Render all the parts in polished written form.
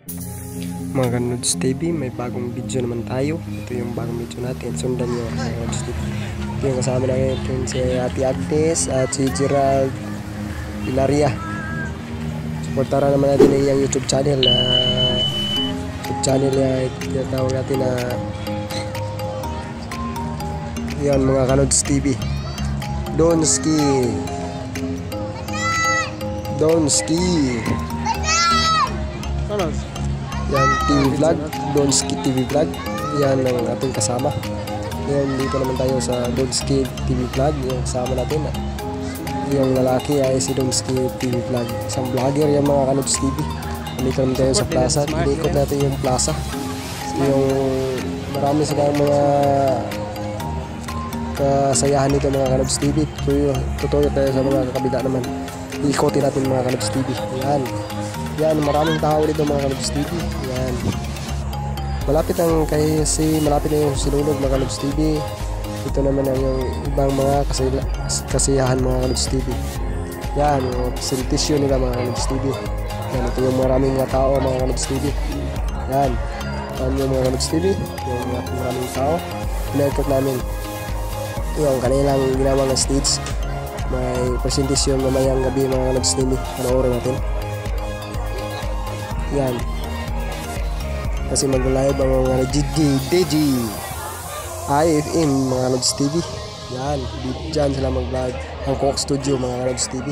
Mga Kanods TV, may bagong video naman tayo. Ito yung bagong video natin. Sundan nyo mga Kanods TV. Ito yung kasama natin si Ate Agnes at si Gerald Ilaria. Supportaran naman natin ang iyang YouTube channel na tinatawag natin na yan mga Kanods TV. Donski yan, TV vlog, Donski TV vlog. Yan ang ating kasama. Yan, dito naman tayo sa Donski TV vlog. Yung kasama natin yung lalaki ay si Donski TV vlog, isang vlogger yan mga Kanods TV. Dito naman tayo sa plaza. Inikot natin yung plaza. Yung marami silang mga kasayahan dito mga Kanods TV. Tutuyo tayo sa mga kakabila naman. Ikotin natin mga Kanods TV. Yan, maraming tao dito mga Kanods TV. Yan. Malapit na yung sinulog mga Kanods TV. Ito naman ang yung ibang mga kasiyahan mga Kanods TV. Yan, yung presentation nila mga Kanods TV. Yan, ito yung maraming tao mga Kanods TV. Yan. Yan yung mga Kanods TV. Yung maraming tao. Pinaikot namin. Yung kanilang ginawang stage. May presentation mamayang gabi mga Kanods TV. Panoorin natin. Yan. Kasi mag-live ang mga DJ IFM mga Kanods TV. Yan. Diyan sila mag-vlog. Ang Coke Studio mga Kanods TV.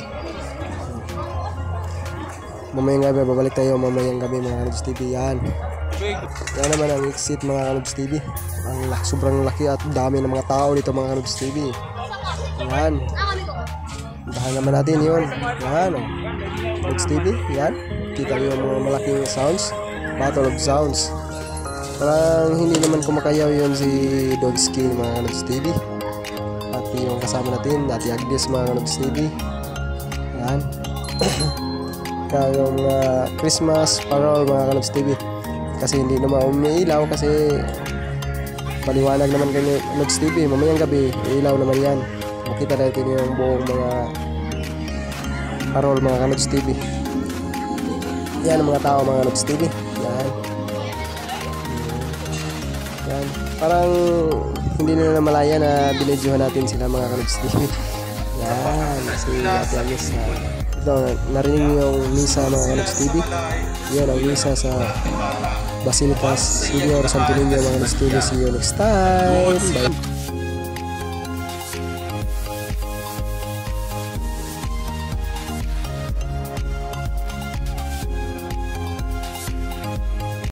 Mamayang gabi. Babalik tayo mamayang gabi mga Kanods TV. Yan. Yan naman ang exit mga Kanods TV. Sobrang laki at dami ng mga tao dito mga Kanods TV. Yan. Bahan naman natin yun. Yan. Kanods TV. Yan. Kita nyo yung mga malaking sounds. Battle of Sounds. Parang hindi naman kumakayaw yun si Donski mga Kanods TV. At yung kasama natin Ate Agnes mga Kanods TV. Yan. Yung Christmas Parol mga Kanods TV. Kasi hindi naman umiilaw kasi paliwanag naman kayo Kanods TV. Mamayang gabi ilaw naman yan. Makita natin yung buong mga parol mga Kanods TV. Yan ang mga tao mga Kanods TV. Yan. Yan. Parang hindi na malaya na binidyohan natin sila mga Kanods TV. Yan. Si Ate Agnes ito, narinig yung misa mga Kanods TV. Yan ang misa sa Basilica Senior Santo Niño mga Kanods TV. See you next time. Bye.